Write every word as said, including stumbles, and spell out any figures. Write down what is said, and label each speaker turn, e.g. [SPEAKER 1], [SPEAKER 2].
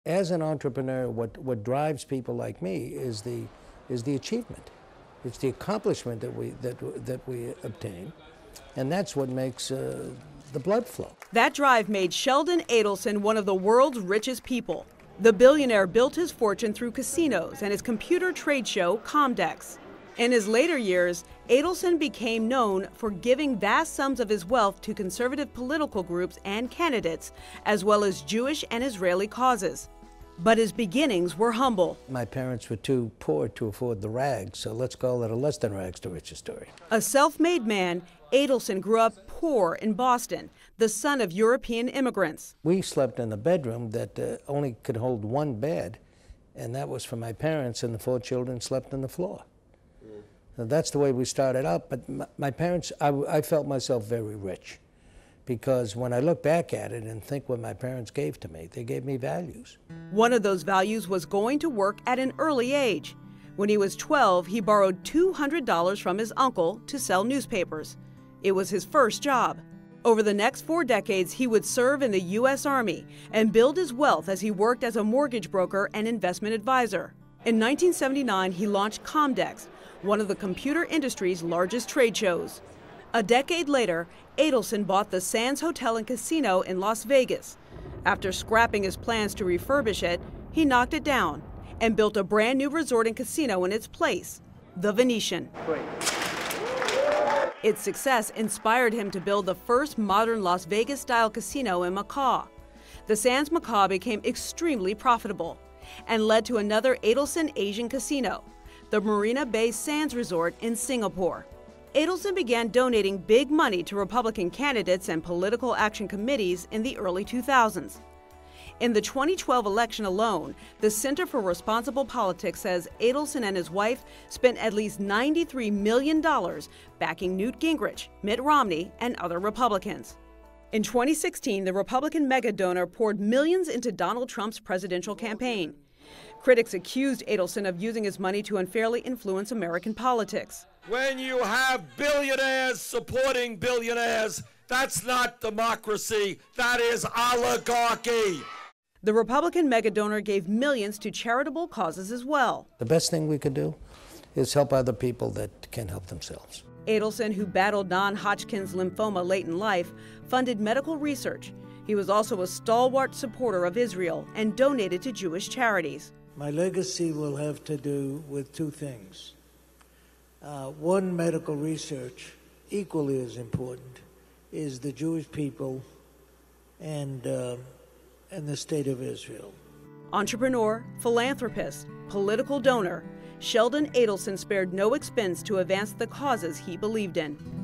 [SPEAKER 1] as an entrepreneur, what, what drives people like me is the, is the achievement. It's the accomplishment that we, that, that we obtain, and that's what makes uh, the blood flow.
[SPEAKER 2] That drive made Sheldon Adelson one of the world's richest people. The billionaire built his fortune through casinos and his computer trade show, Comdex. In his later years, Adelson became known for giving vast sums of his wealth to conservative political groups and candidates, as well as Jewish and Israeli causes. But his beginnings were humble.
[SPEAKER 1] My parents were too poor to afford the rags, so let's call it a less than rags to riches story.
[SPEAKER 2] A self-made man, Adelson grew up poor in Boston, the son of European immigrants.
[SPEAKER 1] We slept in a bedroom that uh, only could hold one bed, and that was for my parents, and the four children slept on the floor. Mm. So that's the way we started out, but my, my parents, I, I felt myself very rich, because when I look back at it and think what my parents gave to me, they gave me values.
[SPEAKER 2] One of those values was going to work at an early age. When he was twelve, he borrowed two hundred dollars from his uncle to sell newspapers. It was his first job. Over the next four decades, he would serve in the U S Army and build his wealth as he worked as a mortgage broker and investment advisor. In nineteen seventy-nine, he launched Comdex, one of the computer industry's largest trade shows. A decade later, Adelson bought the Sands Hotel and Casino in Las Vegas. After scrapping his plans to refurbish it, he knocked it down and built a brand new resort and casino in its place, the Venetian.
[SPEAKER 1] Great.
[SPEAKER 2] Its success inspired him to build the first modern Las Vegas-style casino in Macau. The Sands Macau became extremely profitable and led to another Adelson Asian casino, the Marina Bay Sands Resort in Singapore. Adelson began donating big money to Republican candidates and political action committees in the early two thousands. In the twenty twelve election alone, the Center for Responsible Politics says Adelson and his wife spent at least ninety-three million dollars backing Newt Gingrich, Mitt Romney, and other Republicans. In twenty sixteen, the Republican mega-donor poured millions into Donald Trump's presidential campaign. Critics accused Adelson of using his money to unfairly influence American politics.
[SPEAKER 3] When you have billionaires supporting billionaires, that's not democracy, that is oligarchy.
[SPEAKER 2] The Republican mega-donor gave millions to charitable causes as well.
[SPEAKER 1] The best thing we could do is help other people that can help themselves.
[SPEAKER 2] Adelson, who battled non-Hodgkin's lymphoma late in life, funded medical research. He was also a stalwart supporter of Israel and donated to Jewish charities.
[SPEAKER 4] My legacy will have to do with two things. Uh, one, medical research, equally as important, is the Jewish people and, uh, and the state of Israel.
[SPEAKER 2] Entrepreneur, philanthropist, political donor, Sheldon Adelson spared no expense to advance the causes he believed in.